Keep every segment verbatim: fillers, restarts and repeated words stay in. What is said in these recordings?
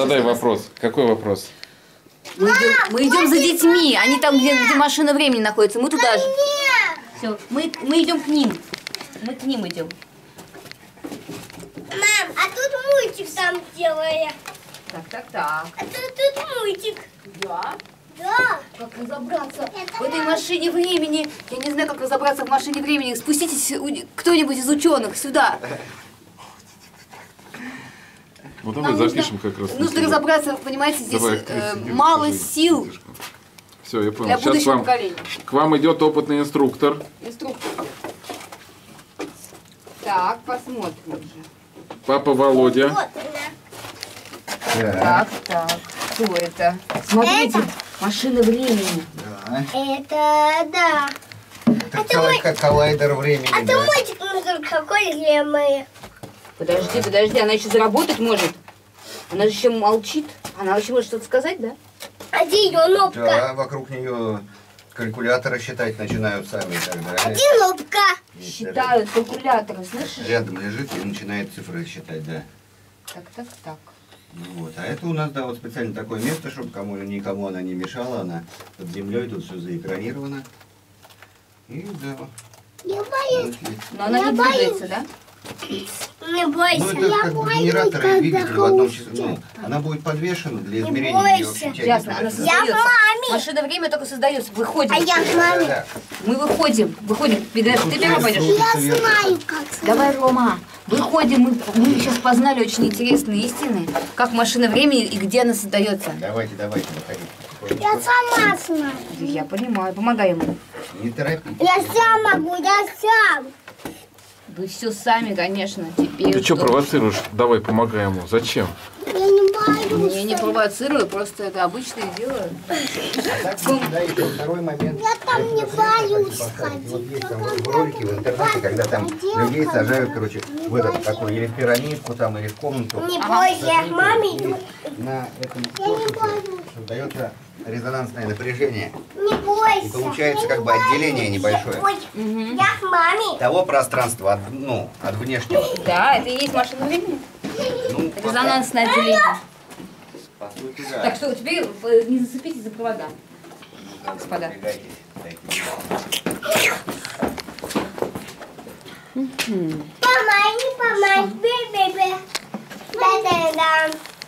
задай вопрос. Какой вопрос? Мы идем, мы идем за детьми. Они там, где, где машина времени находится. Мы туда же. Все, мы, мы идем к ним. Мы к ним идем. Мам, а тут мультик там делали. Так, так, так. А тут, тут мультик. Да? Да. Как разобраться в этой машине времени? Я не знаю, как разобраться в машине времени. Спуститесь кто-нибудь из ученых сюда. Ну давай Нам запишем нужно, как раз. Нужно разобраться, понимаете, здесь Давай, э, Крис, мало держи, сил Все, я понял. для Сейчас будущего к вам, поколения. к вам идет опытный инструктор. Инструктор. Так, посмотрим уже. Папа Володя. Вот она. Так, так. Кто это? Смотрите, Это? машина времени. Да. Это да. Это А целый ты как коллайдер времени. А ты да. мультик нужен какой лемый. Подожди, подожди, она еще заработать может. Она же еще молчит. Она еще может что-то сказать, да? А где ее нопка? Да, вокруг нее калькуляторы считать начинают сами и так А далее. где нопка? Есть Считают калькуляторы, слышишь? Рядом лежит и начинает цифры считать, да. Так, так, так. Ну вот. А это у нас, да, вот специально такое место, чтобы кому никому она не мешала. Она под землей, тут все заэкранировано. И да. Я боюсь. Вот. Но она Я не боюсь. двигается, да? Не бойся. Ну, это как бы генератор и двигатель в одном числе. Ну, она будет подвешена для Не измерения бойся. ее вообще тяги. Ясно, она Я создается. в маме. Машина время только создается. Выходим. А я в маме. Да. Мы выходим. Выходим. Беда, ты первый пойдешь? Я знаю, как. Давай, Рома. Выходим. Мы, мы сейчас познали очень интересные истины, как машина времени и где она создается. Давайте, давайте, выходите. Я сама знаю. Я понимаю. Помогай ему. Не торопитесь. Я сам могу, я сам. Вы все сами, конечно. Теперь. Ты что что? провоцируешь? Давай, помогай ему. Зачем? Я не боюсь. Я не провоцирую, просто это обычное дело. А так, да, еще второй момент. Я там Это, не например, боюсь поставить. ходить. Вот есть там в ролике в интернете, когда там людей сажают, короче, в этот такой, или в пирамидку там, или в комнату. Не бойся, я к маме иду. И на этом Я не корпусе боюсь. создается резонансное напряжение. Не бойся. И получается Я как не бы боюсь. отделение небольшое. Ой, я к маме. Того пространства, от, ну, от внешнего. Да, это и есть машина времени. Ну, Резонансное отделение. по сути, да. Так что теперь э, не зацепитесь за провода. Господа. Напрягайтесь, дайте. Помай, не помай, бе-бе-бе. Да-да-да.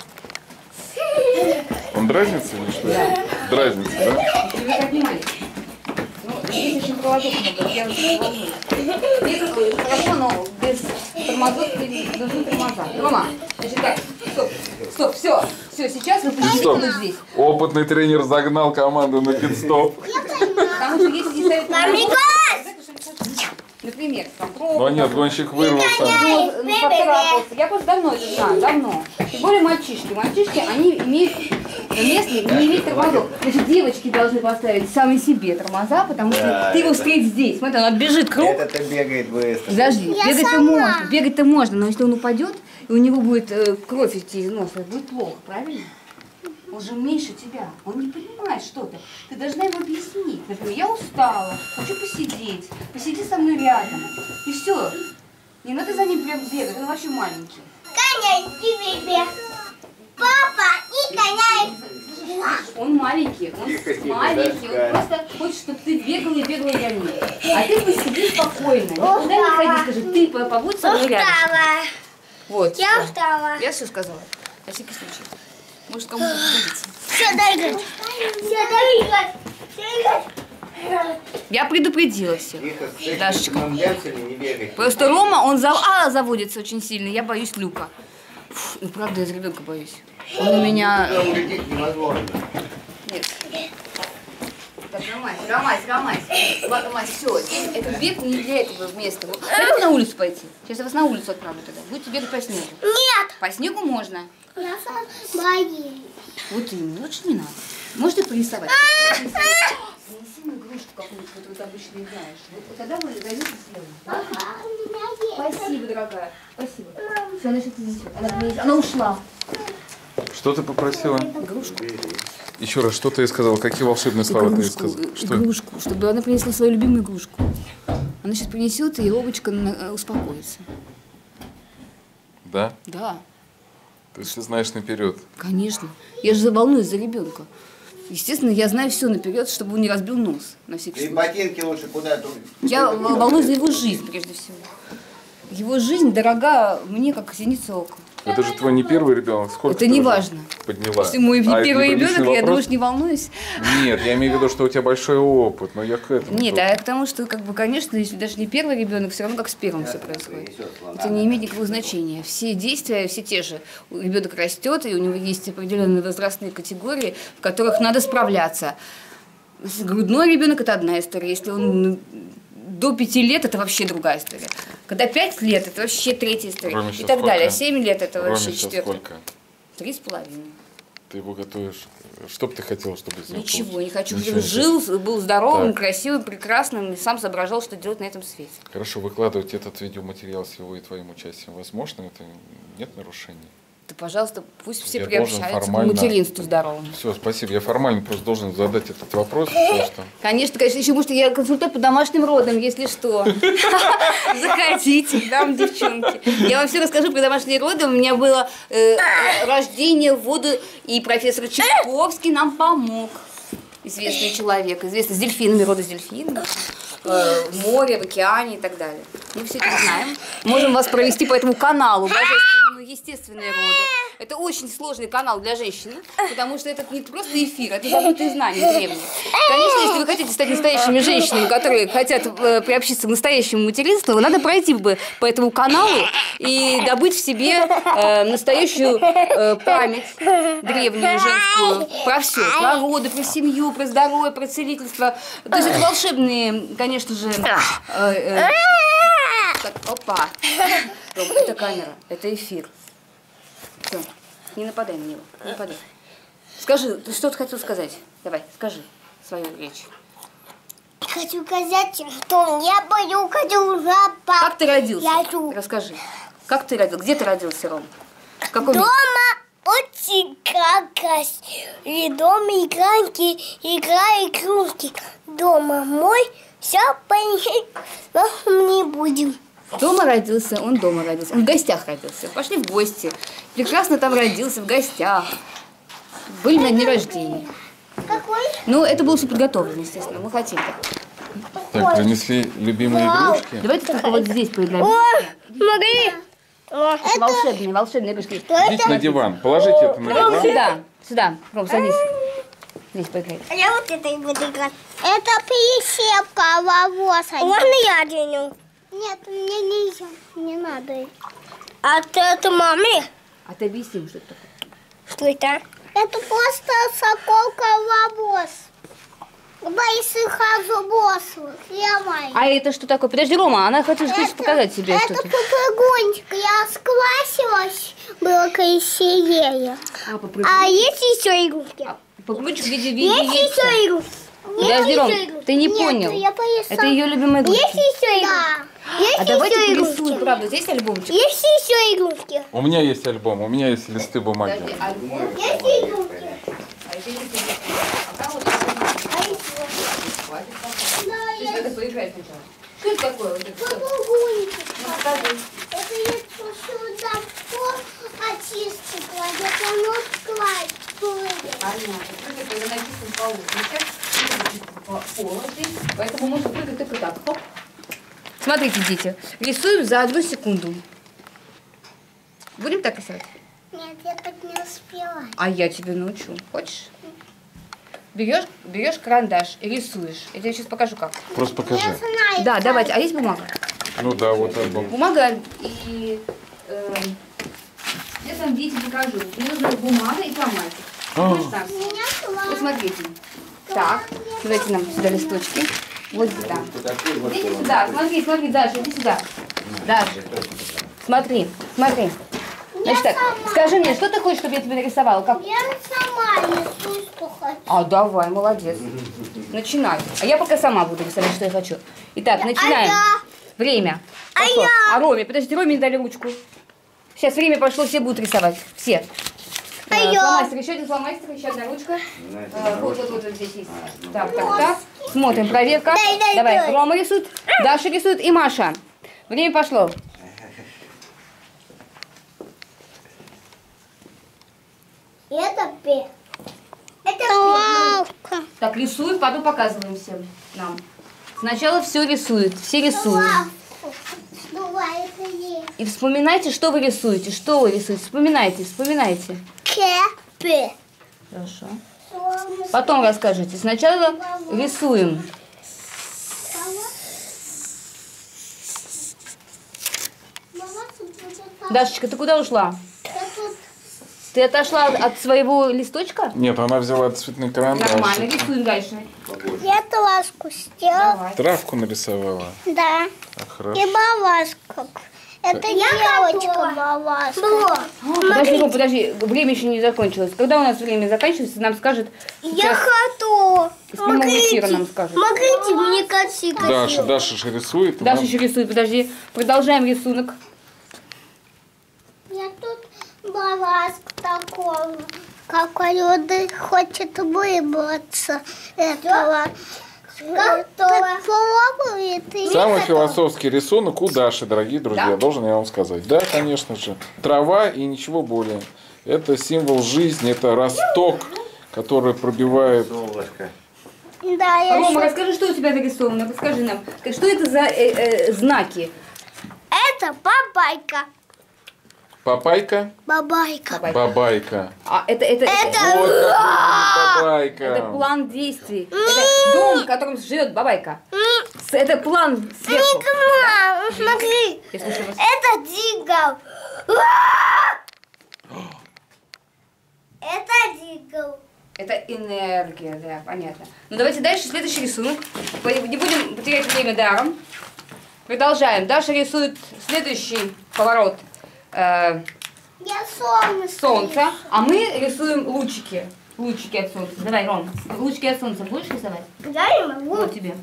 Он дразнится или что? Дразнится, да? Вы как внимание. Ну, здесь очень проводов много, я очень волнуюсь. Без, хорошо, но без тормозов нужны тормоза. Рома, значит так, стоп, стоп, все, все, сейчас вы подождите Стоп. вот здесь. Опытный тренер загнал команду на пит-стоп. Потому что если не ставить тормозов, например, там Но нет, гонщик вырвался. Ну, ну, поцарапался. Я просто давно это знаю, давно. Тем более мальчишки. Мальчишки, они имеют место, не имеют тормозов. Значит, девочки должны поставить сами себе тормоза, потому что Да, ты его это- встретишь здесь. Смотри, он бежит круг. Это-то бегает быстро. Подожди, Я бегать-то сама. можно, бегать-то можно, но если он упадет, и у него будет э, кровь идти из носа, будет плохо, правильно? Он же меньше тебя, он не понимает что-то. Ты должна ему объяснить. Например, я устала, хочу посидеть, посиди со мной рядом. И все. Не надо за ним прям бегать, он вообще маленький. Коня, бе-бе-бе. Папа и коня. Он маленький, он Тихо-тихо, маленький, да, он просто хочет, чтобы ты бегала и бегала за ним. А ты посиди спокойно, никуда не ходи, скажи, ты побудь со мной рядом. Устала. Вот, Я всё. устала. Я все сказала, на всякий случай. Может, кому-то пригодится. Все, дай играть. Все, дай играть. Все, играть. Я предупредила всех. Тихо, с этим Дашечка. намлянцами не бегать. Просто Рома, он за... а, заводится очень сильно. Я боюсь Люка. Фу, ну, правда, я за ребенка боюсь. Он у меня... Да, улететь невозможно. Нет. Так, Ромась, Ромась, Ромась. Ромась, все. Этот бег не для этого места. Вот. Хотите на улицу пойти? Сейчас я вас на улицу отправлю тогда. Будете бегать по снегу. Нет. По снегу можно. Я сам боюсь. Вот именно, лучше не надо. Можете порисовать? Принеси мне игрушку какую-нибудь, которую ты обычно играешь. Вот, вот тогда вы займитесь делом. Папа, у меня есть. Спасибо, дорогая. Спасибо. Все, она сейчас принесет. Она, принесет. Она ушла. Что ты попросила? Игрушку. Еще раз, что ты ей сказала? Какие волшебные слова ты ей Игрушку, сказала? Что? игрушку, чтобы она принесла свою любимую игрушку. Она сейчас принесет, и Робочка на- успокоится. Да? Да. То есть ты знаешь наперед. Конечно. Я же волнуюсь за ребенка. Естественно, я знаю все наперед, чтобы он не разбил нос, на всякий И случай. ботинки лучше куда-то. Я волнуюсь за его жизнь, прежде всего. Его жизнь дорога мне, как зеница ока. Это же твой не первый ребенок. Сколько Это ты не уже важно. подняла? Если мой А, это первый неприличный ребенок, я вопрос? думаешь, не волнуюсь. Нет, я имею в виду, что у тебя большой опыт, но я к этому. Нет, тут. а к тому, что, как бы, конечно, если даже не первый ребенок, все равно как с первым все происходит. Это не имеет никакого значения. Все действия, все те же. Ребенок растет, и у него есть определенные возрастные категории, в которых надо справляться. Грудной ребенок – это одна история. Если он до пяти лет – это вообще другая история. Когда пять лет – это вообще третья история. Роме И сейчас так далее. сколько? Семь лет – это Роме вообще сейчас четвертая. сколько? Три с половиной. Ты его готовишь. Что бы ты хотела, чтобы из него Ничего, получилось? не хочу. Ничего Жил, не был здоровым, Так. красивым, прекрасным, и сам соображал, что делать на этом свете. Хорошо, выкладывать этот видеоматериал с его и твоим участием возможно? Это нет нарушений? Да, пожалуйста, пусть все Я должен приобщаются к формально- материнству здоровому. Все, спасибо. Я формально просто должен задать этот вопрос, потому что Конечно, конечно, еще может, я консультант по домашним родам, если что. Заходите, дам девчонки. Я вам все расскажу про домашние роды. У меня было э, рождение в воду, и профессор Чайковский нам помог. Известный человек, известный с дельфинами, роды с дельфинами, э, в море, в океане и так далее. Мы все это знаем. Можем вас провести по этому каналу божественному естественные роды. Это очень сложный канал для женщины, потому что это не просто эфир, это забытые знания древние. Конечно, если вы хотите стать настоящими женщинами, которые хотят э, приобщиться к настоящему материнству, надо пройти бы по этому каналу и добыть в себе э, настоящую э, память древнюю женскую про все, про роды, про семью, про здоровье, про целительство. То есть это волшебные, конечно же, э, э, так, опа, Ром, это камера, это эфир. Все, не нападай на него, не нападай. Скажи, ты что ты хотел сказать? Давай, скажи свою речь. Хочу сказать, что я пою, хочу запах. Как ты родился? Я иду. Расскажи. Как ты родился? Где ты родился, Ром? В каком Дома месте? очень какась. И дома игранки, игра игрушки. Дома мой, все понять, но мы не будем. Дома родился, он дома родился. Он в гостях родился. Пошли в гости. Прекрасно там родился, в гостях. Были на дне рождения. Какой? Ну, это было все подготовлено, естественно. Мы хотели. так, принесли любимые игрушки. Давайте только вот здесь поиграем. О, смотри. О, Это волшебные, волшебные игрушки. Идите на диван, положите это на Ром, диван. сюда, сюда. Ром, садись. Здесь поиграем. А я вот это и буду играть. Это прищепка волоса. Можно я одену? Нет, мне нельзя. Не надо. А ты это маме? А ты объясни, что это такое. Что это? Это просто соколка волос. Боится хазу я май. А это что такое? Подожди, Рома, она хочет хочет показать себе Это что-то. попрыгунчик. Я скласилась, было красивее. А, попрыгунчик. А есть еще игрушки? Попрыгунчик в виде, в виде Есть яйца. еще игрушки? Подожди, Есть Ром, еще игрушки? ты не Нет, понял. я поясала. Это ее любимая игрушка. Есть еще игрушки? Есть А давайте еще порисуем, игрушки? правда, здесь альбомчик. Есть еще игрушки? У меня есть альбом, у меня есть листы бумаги. Подожди, альбом. Есть игрушки? А это не ты. Пока вот А еще? хватит. Да, Сейчас я надо поиграть сначала. Что это такое? Вот это? Что? попрыгунчик. Ну, покажи. Это я сюда по очистить кладет, оно складывает. Понятно. Прыгай, когда на чистом полу. Сейчас пол здесь, поэтому можно прыгать только так. Хоп. Смотрите, дети, рисуем за одну секунду. Будем так рисовать? Нет, я так не успела. А я тебе научу. Хочешь? Берешь, берешь карандаш и рисуешь. Я тебе сейчас покажу как. Просто покажи. Я знаю. Да, давайте. А есть бумага? Ну да, вот альбом. Бумага и... Э, я там дети покажу. Мне нужна бумага и фломастер. А. Хочешь так? Меня Вот класс. смотрите. Так, давайте нам сюда листочки. Вот сюда. Иди сюда, смотри, смотри, Даша, иди сюда. Даша, смотри, смотри. Значит так, скажи мне, что ты хочешь, чтобы я тебе нарисовала? Как? Я сама рисую, что хочу. А, давай, молодец. Начинай. А я пока сама буду рисовать, что я хочу. Итак, начинаем. А я? Время. А Пошло. я? А Роме, подожди, Роме не дали ручку. Сейчас время пошло, все будут рисовать. Все. А Э, я? Фломастер, еще один фломастер, еще одна ручка. Э, Вот, вот, вот, вот здесь есть. Так, так, так. Смотрим, проверка. Дай, дай, Давай, дай. Рома рисует, Даша рисует и Маша. Время пошло. Это П. Это лавка. Так, рисуй, потом показываем всем нам. Сначала все рисует, все рисуют. И вспоминайте, что вы рисуете, что вы рисуете. Вспоминайте, вспоминайте. К, П. Хорошо. Потом расскажите. Сначала рисуем. Дашечка, ты куда ушла? Ты отошла от своего листочка? Нет, она взяла цветный карандаш. Нормально, рисуем дальше. Я ласку сделала. Давай. Травку нарисовала. Да. А, хорошо. И балашка. Это девочка балашка. Подожди, Ром, подожди, время еще не закончилось. Когда у нас время заканчивается, нам скажет... Я хочу. С прямого эфира нам скажет. Смотрите, мне красиво. Даша, Даша же рисует. Даша нам- еще рисует, подожди. Продолжаем рисунок. Я тут балашка такого. Какой люди хочет выбраться этого. Готово. Самый философский рисунок у Даши, дорогие друзья, Да? должен я вам сказать. Да, конечно же. Трава и ничего более. Это символ жизни, это росток, который пробивает... Солнышко. Да, я Рома, ещё- расскажи, что у тебя нарисовано. Расскажи нам, что это за э, э, знаки? Это бабайка. Папайка, Бабайка. бабайка. А это, это, это, Это- Вот как бабайка. это план действий. Это дом, в котором живет бабайка. С- Это план сверху. Мам, смотри. Я слышу вас. Это дигл. Это дигл. Это энергия, да, понятно. Ну давайте дальше, следующий рисунок. Не будем потерять время даром. Продолжаем. Даша рисует следующий поворот э, Я солнце. солнца, а мы рисуем лучики. Лучики от солнца. Давай, Ром, лучики от солнца будешь рисовать? Я не могу. Вот тебе.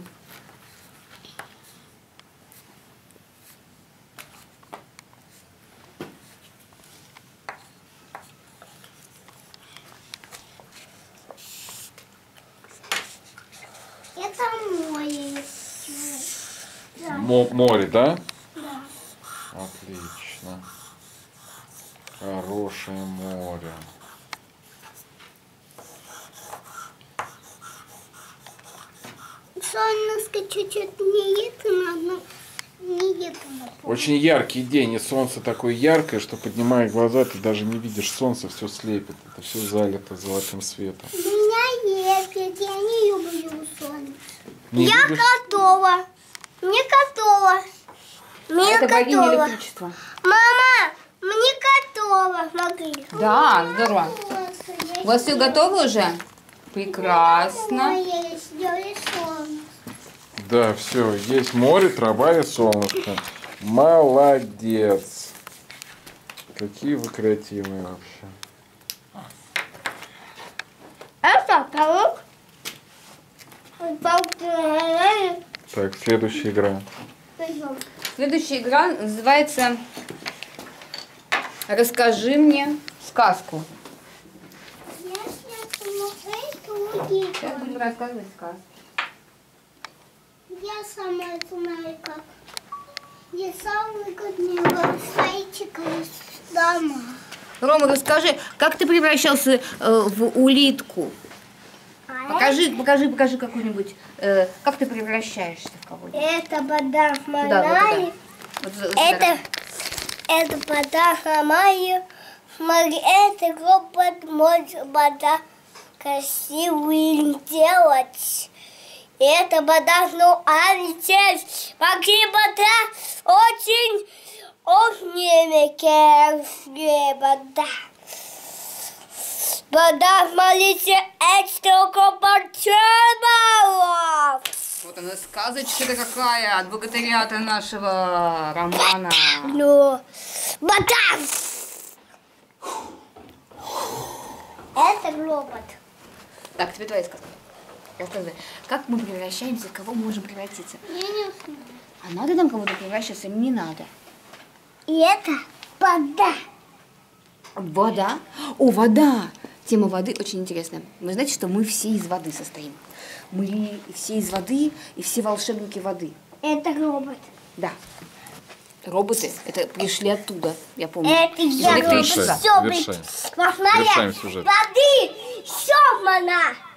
Это море. Мо- море, да? Да. Отлично. Хорошее море. Солнышко чуть-чуть не это надо. Не это надо. Очень яркий день, и солнце такое яркое, что, поднимая глаза, ты даже не видишь солнце, все слепит. Это все залито золотым светом. У меня есть, я не люблю солнце. Не Я видишь? готова. Мне готова. Мне Это богиня готова. электричества. Мама, мне готова. Смотри. Да, здорово. У вас все готово уже? Прекрасно. Я сделаю солнце. Да, все, есть море, трава и солнышко. Молодец. Какие вы креативные вообще. Это паук. Паук. Так, следующая игра. Следующая игра называется «Расскажи мне сказку». Сейчас будем рассказывать сказку. Я сама знаю, как. Я самый годный зайчик из дома. Рома, расскажи, как ты превращался э, в улитку? Покажи, покажи, покажи какую-нибудь, э, как ты превращаешься в кого-нибудь. Это вода Туда, вот моя. туда. Вот за- вот Это, это вода моя. Смотри, это робот может вода красивую делать. Это вода, ну, а лететь. Могли вода очень, очень мягкая вода. Вода, смотрите, это только потеряла. Вот она, сказочка-то какая от богатыря-то нашего романа. Ну, вода. Это робот. Так, теперь твоя сказка. Рассказывай, как мы превращаемся, в кого мы можем превратиться? Я не знаю. А надо нам кого-то превращаться или не надо? И это вода. Вода? О, вода! Тема воды очень интересная. Вы знаете, что мы все из воды состоим. Мы все из воды и все волшебники воды. Это робот. Да. Роботы, это пришли оттуда, я помню. Это Из я электричества. все Вершаем. Вершаем сюжет. Воды, Сёмана.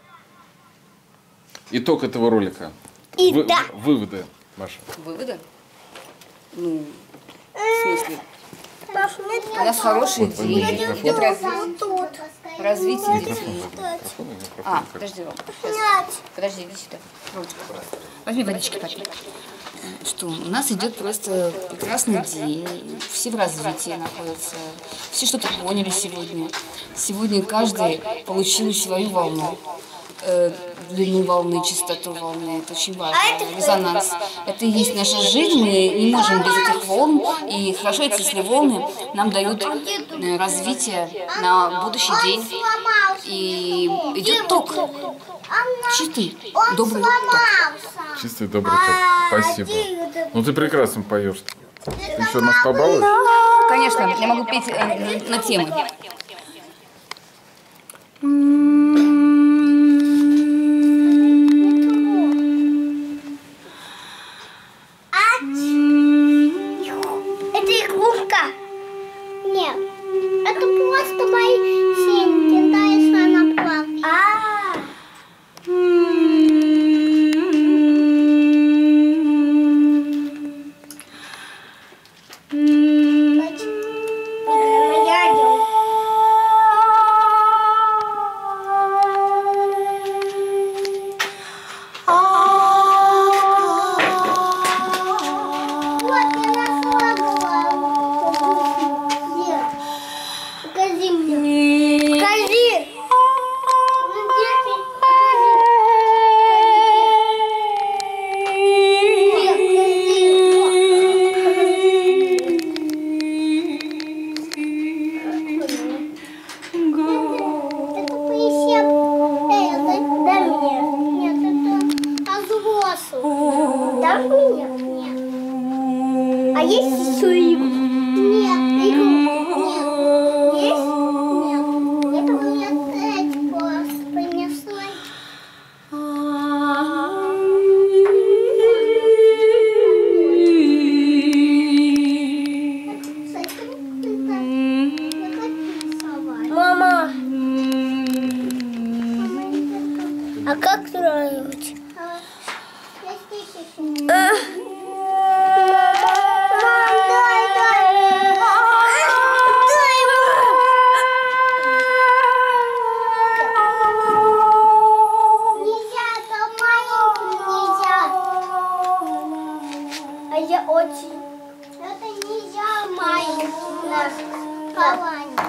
Итог этого ролика. И Вы- да. Выводы, Маша. Выводы? Ну, в смысле? У У нас хорошие Вот, идеи. возьмите Нет микрофон. развития. Развитие детей. Микрофон, микрофон, А, как- подожди, Ром, сейчас. Подожди, иди сюда. Ротик. Возьми водички попей. Что, у нас идет просто прекрасный день, все в развитии находятся, все что-то поняли сегодня. Сегодня каждый получил свою волну, э, длину волны, частоту волны, это очень важно, резонанс. Это и есть наша жизнь, мы не можем без этих волн, и хорошо, если волны нам дают э, развитие на будущий день, и идет ток, чистый, добрый ток. Чистый добрый ток. Спасибо. Ну ты прекрасно поешь. Ты еще нас побалуешь? Конечно, я могу петь э, на темы. Это игрушка? Нет. Это просто мои синьки. Дальше она плавает. А. Покажи мне. Покажи. Это прищеп. Эй, дай мне. Нет, это озвосу. Дашь мне? Нет. А есть еще игру? Нет, игру. Нет. Есть? Нет. Это мне опять просто принесла. Мама. А как строить? А я очень. Это нельзя маленький у нас калань.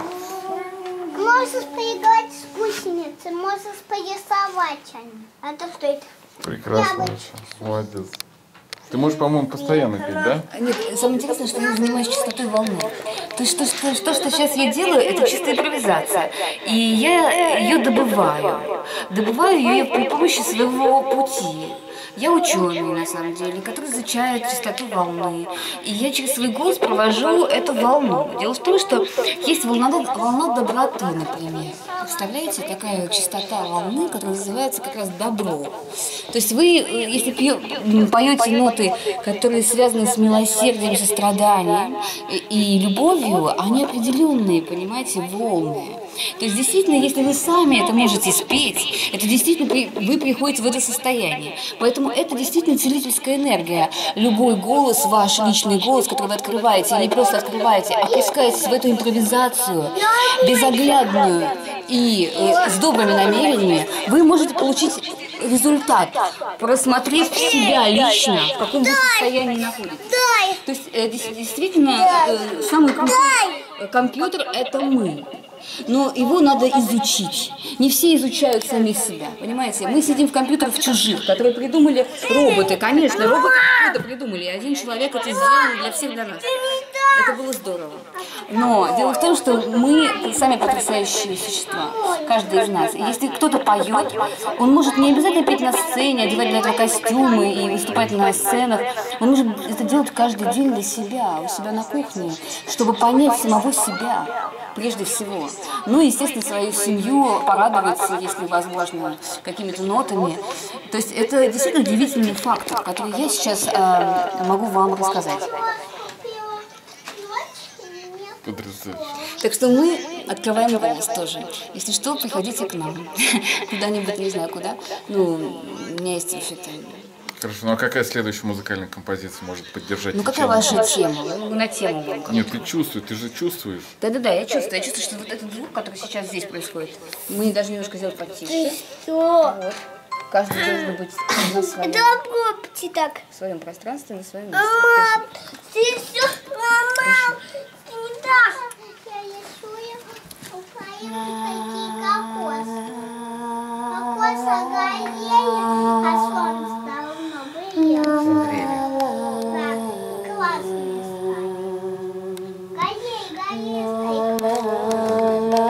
Можешь поиграть с гусеницей, можешь порисовать они. А то что это? Прекрасно, Маша. Молодец. Ты можешь, по-моему, постоянно петь, да? Нет, самое интересное, что я занимаюсь частотой волны. То есть то, что, что, что сейчас я делаю, это чистая импровизация. И я ее добываю. Добываю ее при помощи своего пути. Я ученый, на самом деле, который изучает частоту волны. И я через свой голос провожу эту волну. Дело в том, что есть волна, волна доброты, например. Представляете, такая частота волны, которая называется как раз добро. То есть вы, если пьё, поете ноты, которые связаны с милосердием, состраданием и, и любовью, они определенные, понимаете, волны. То есть действительно, если вы сами это можете спеть, это действительно при, вы приходите в это состояние. Поэтому это действительно целительская энергия. Любой голос, ваш личный голос, который вы открываете, и не просто открываете, а опускаетесь в эту импровизацию безоглядную и э, с добрыми намерениями, вы можете получить результат, просмотрев себя лично, в каком вы состоянии находитесь. То есть э, действительно, э, самый крупный компьютер – это мы. Но его надо изучить. Не все изучают самих себя, понимаете? Мы сидим в компьютерах чужих, которые придумали роботы. Конечно, роботы это придумали, и один человек это сделал для всех, для нас. Это было здорово. Но дело в том, что мы сами потрясающие существа, каждый из нас. И если кто-то поет, он может не обязательно петь на сцене, одевать для этого костюмы и выступать на сценах. Он может это делать каждый день для себя, у себя на кухне, чтобы понять самого себя, прежде всего. Ну и, естественно, свою семью порадовать, если возможно, какими-то нотами. То есть это действительно удивительный фактор, который я сейчас э, могу вам рассказать. Потрясающе. Так что мы открываем голос тоже. Если что, приходите к нам. Куда-нибудь, не знаю куда. Ну, у меня есть вообще-то... Хорошо, ну а какая следующая музыкальная композиция может поддержать Ну, какая течение? ваша тема? Ну, на тему вам. Нет, ты чувствуешь, ты же чувствуешь. Да-да-да, я чувствую. Я чувствую, что вот этот звук, который сейчас здесь происходит, мы должны немножко сделать потише. Что? Вот. Каждый должен быть на своем, Попробуйте так. в своем пространстве, на своем месте. Мама, ты все, мама, ты не так. Я рисую у какие кокосы. Кокосы горели, а солнце давно было. Да, классные стали. Горели, горели.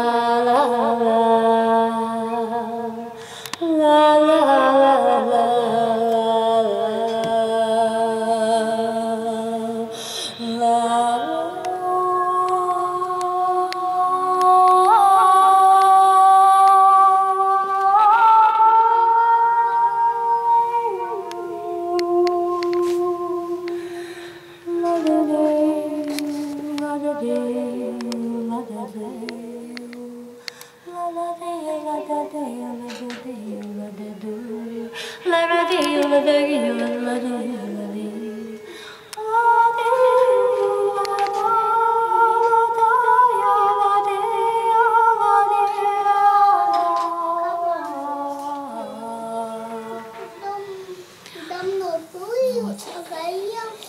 Давно был, загорелся.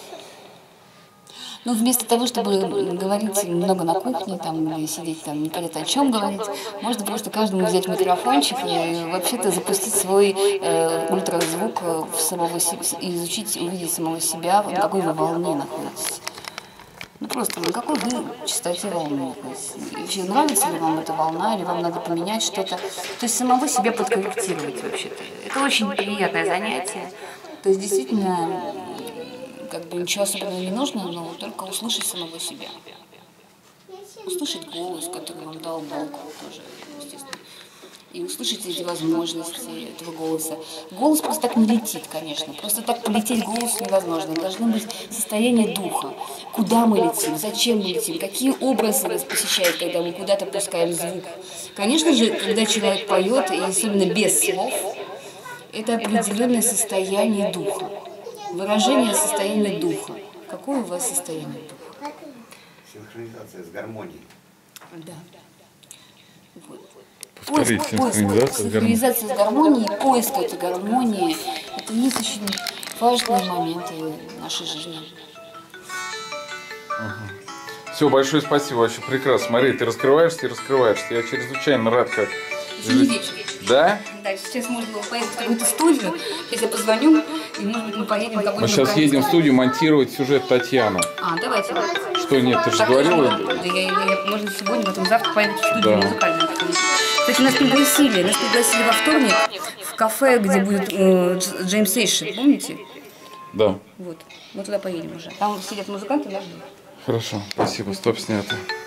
Ну, вместо того, чтобы говорить много на кухне, там, или сидеть там, непонятно о чем говорить, можно просто каждому взять микрофончик и вообще-то запустить свой э, ультразвук в самого себя, изучить, увидеть самого себя, на какой вы волне находитесь. Ну, просто на какой вы частоте волны находитесь. И вообще, нравится ли вам эта волна, или вам надо поменять что-то. То есть самого себя подкорректировать вообще-то. Это очень приятное занятие. То есть, действительно, как бы ничего особенного не нужно, но только услышать самого себя. Услышать голос, который вам дал Бог, тоже, естественно. И услышать эти возможности этого голоса. Голос просто так не летит, конечно. Просто так полететь голосу невозможно. Должно быть состояние духа. Куда мы летим, зачем мы летим, какие образы нас посещают, когда мы куда-то пускаем звук. Конечно же, когда человек поет, и особенно без слов, это определенное состояние духа. Выражение состояния духа. Какое у вас состояние духа? Синхронизация с гармонией. Да. Вот. Повторить Поиск, поиск, синхронизацию с гармонией. синхронизация с гармонией, поиск этой гармонии, это есть очень важные моменты нашей жизни. Все, большое спасибо, вообще прекрасно. Смотри, ты раскрываешься и раскрываешься. Я чрезвычайно рад, как... Еще не вечер. Да? Да, сейчас можно было поехать в какую-то студию, сейчас я позвоню, и может быть мы поедем в какой-нибудь... Мы сейчас едем в студию монтировать сюжет Татьяны. А, давайте. Что, нет, ты же Так, говорила? Да, я, я, можно сегодня, потом завтра поехать в студию Да. музыкальную. Кстати, нас пригласили, нас пригласили во вторник в кафе, где будет э, Джеймс Сейши, помните? Да. Вот, мы туда поедем уже. Там сидят музыканты, нас ждут. Хорошо, спасибо, стоп снято.